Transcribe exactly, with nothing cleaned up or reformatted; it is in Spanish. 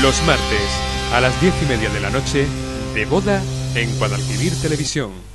Los martes, a las diez y media de la noche, de boda en Guadalquivir Televisión.